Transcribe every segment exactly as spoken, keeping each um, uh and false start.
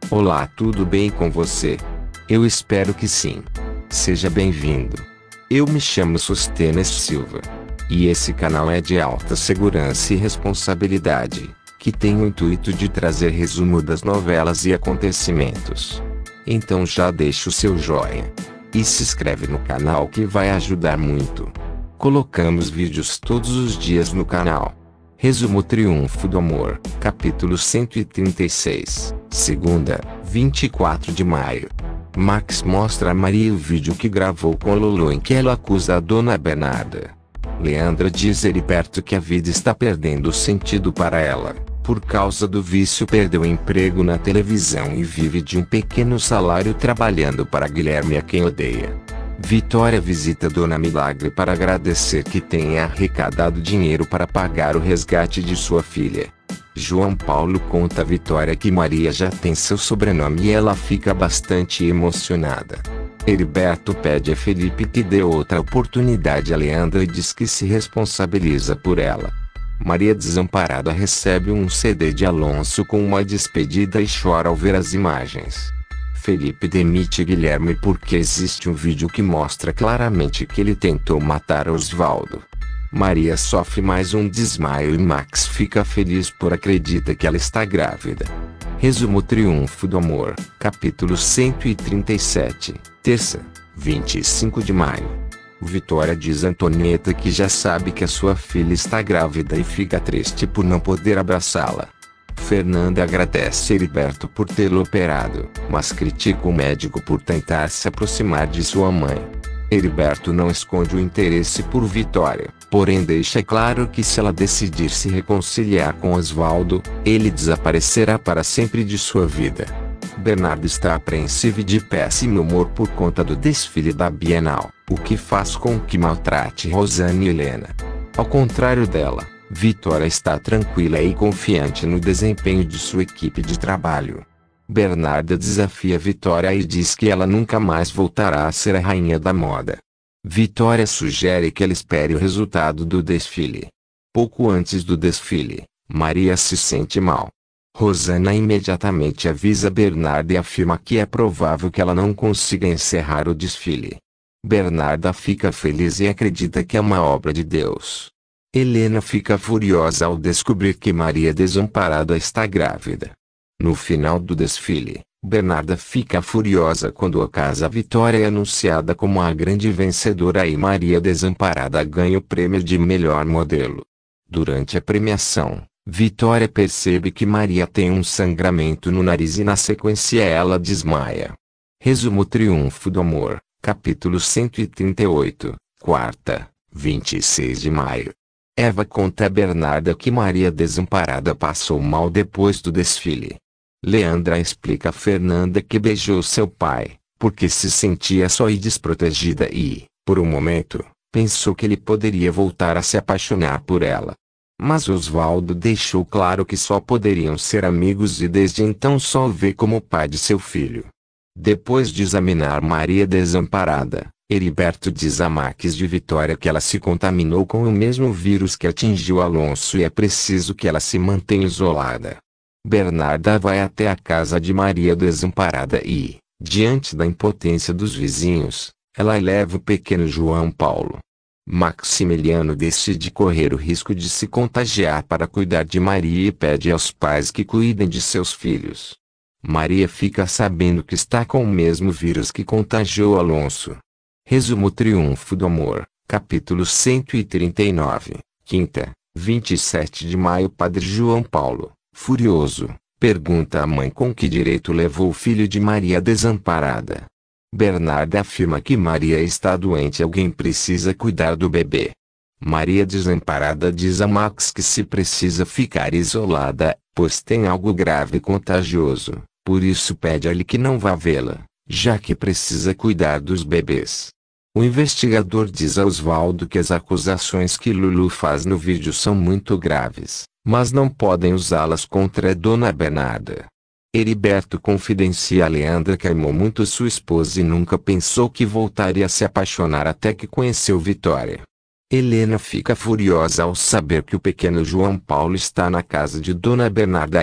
Olá, tudo bem com você? Eu espero que sim. Seja bem-vindo. Eu me chamo Sostenes Silva. E esse canal é de alta segurança e responsabilidade, que tem o intuito de trazer resumo das novelas e acontecimentos. Então já deixa o seu joinha. E se inscreve no canal que vai ajudar muito. Colocamos vídeos todos os dias no canal. Resumo Triunfo do Amor, capítulo cento e trinta e seis, segunda, vinte e quatro de maio. Max mostra a Maria o vídeo que gravou com Lulu em que ela acusa a Dona Bernarda. Leandra diz a Heriberto que a vida está perdendo sentido para ela. Por causa do vício perdeu o emprego na televisão e vive de um pequeno salário trabalhando para Guilherme, a quem odeia. Vitória visita Dona Milagre para agradecer que tenha arrecadado dinheiro para pagar o resgate de sua filha. João Paulo conta a Vitória que Maria já tem seu sobrenome e ela fica bastante emocionada. Heriberto pede a Felipe que dê outra oportunidade a Leandra e diz que se responsabiliza por ela. Maria desamparada recebe um C D de Alonso com uma despedida e chora ao ver as imagens. Felipe demite Guilherme porque existe um vídeo que mostra claramente que ele tentou matar Osvaldo. Maria sofre mais um desmaio e Max fica feliz por acredita que ela está grávida. Resumo Triunfo do Amor, capítulo cento e trinta e sete, terça, vinte e cinco de maio. Vitória diz a Antonieta que já sabe que a sua filha está grávida e fica triste por não poder abraçá-la. Fernanda agradece Heriberto por tê-lo operado, mas critica o médico por tentar se aproximar de sua mãe. Heriberto não esconde o interesse por Vitória, porém deixa claro que se ela decidir se reconciliar com Osvaldo, ele desaparecerá para sempre de sua vida. Bernardo está apreensivo e de péssimo humor por conta do desfile da Bienal, o que faz com que maltrate Rosane e Helena. Ao contrário dela, Vitória está tranquila e confiante no desempenho de sua equipe de trabalho. Bernarda desafia Vitória e diz que ela nunca mais voltará a ser a rainha da moda. Vitória sugere que ela espere o resultado do desfile. Pouco antes do desfile, Maria se sente mal. Rosana imediatamente avisa Bernarda e afirma que é provável que ela não consiga encerrar o desfile. Bernarda fica feliz e acredita que é uma obra de Deus. Helena fica furiosa ao descobrir que Maria desamparada está grávida. No final do desfile, Bernarda fica furiosa quando a Casa Vitória é anunciada como a grande vencedora e Maria desamparada ganha o prêmio de melhor modelo. Durante a premiação, Vitória percebe que Maria tem um sangramento no nariz e na sequência ela desmaia. Resumo Triunfo do Amor, capítulo cento e trinta e oito, quarta, vinte e seis de maio. Eva conta a Bernarda que Maria desamparada passou mal depois do desfile. Leandra explica a Fernanda que beijou seu pai, porque se sentia só e desprotegida e, por um momento, pensou que ele poderia voltar a se apaixonar por ela. Mas Osvaldo deixou claro que só poderiam ser amigos e desde então só o vê como pai de seu filho. Depois de examinar Maria desamparada, Heriberto diz a Max de Vitória que ela se contaminou com o mesmo vírus que atingiu Alonso e é preciso que ela se mantenha isolada. Bernarda vai até a casa de Maria desamparada e, diante da impotência dos vizinhos, ela eleva o pequeno João Paulo. Maximiliano decide correr o risco de se contagiar para cuidar de Maria e pede aos pais que cuidem de seus filhos. Maria fica sabendo que está com o mesmo vírus que contagiou Alonso. Resumo Triunfo do Amor, capítulo cento e trinta e nove, quinta, vinte e sete de maio. Padre João Paulo, furioso, pergunta à mãe com que direito levou o filho de Maria desamparada. Bernarda afirma que Maria está doente e alguém precisa cuidar do bebê. Maria desamparada diz a Max que se precisa ficar isolada, pois tem algo grave e contagioso, por isso pede a ele que não vá vê-la, já que precisa cuidar dos bebês. O investigador diz a Osvaldo que as acusações que Lulu faz no vídeo são muito graves, mas não podem usá-las contra a Dona Bernarda. Heriberto confidencia a Leandra que amou muito sua esposa e nunca pensou que voltaria a se apaixonar até que conheceu Vitória. Helena fica furiosa ao saber que o pequeno João Paulo está na casa de Dona Bernarda e,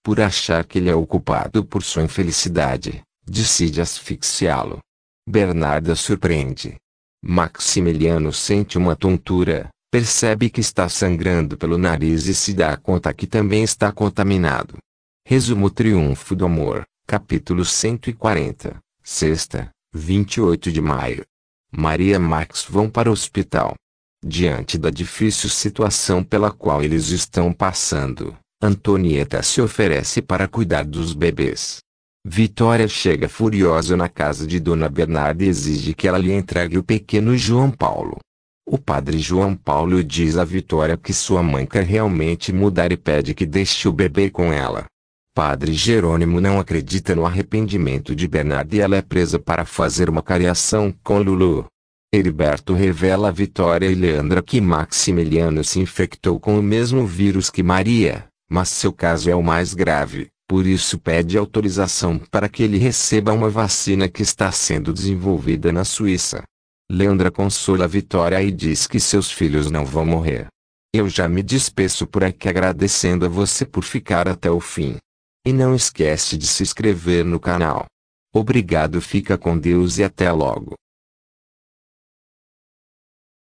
Por achar que ele é o culpado por sua infelicidade, decide asfixiá-lo. Bernarda surpreende. Maximiliano sente uma tontura, percebe que está sangrando pelo nariz e se dá conta que também está contaminado. Resumo: o triunfo do amor, capítulo cento e quarenta, sexta, vinte e oito de maio. Maria e Max vão para o hospital. Diante da difícil situação pela qual eles estão passando, Antonieta se oferece para cuidar dos bebês. Vitória chega furiosa na casa de Dona Bernarda e exige que ela lhe entregue o pequeno João Paulo. O padre João Paulo diz a Vitória que sua mãe quer realmente mudar e pede que deixe o bebê com ela. Padre Jerônimo não acredita no arrependimento de Bernarda e ela é presa para fazer uma cariação com Lulu. Heriberto revela a Vitória e Leandra que Maximiliano se infectou com o mesmo vírus que Maria, mas seu caso é o mais grave, por isso pede autorização para que ele receba uma vacina que está sendo desenvolvida na Suíça. Leandra consola a Vitória e diz que seus filhos não vão morrer. Eu já me despeço por aqui agradecendo a você por ficar até o fim. E não esquece de se inscrever no canal. Obrigado, fica com Deus e até logo.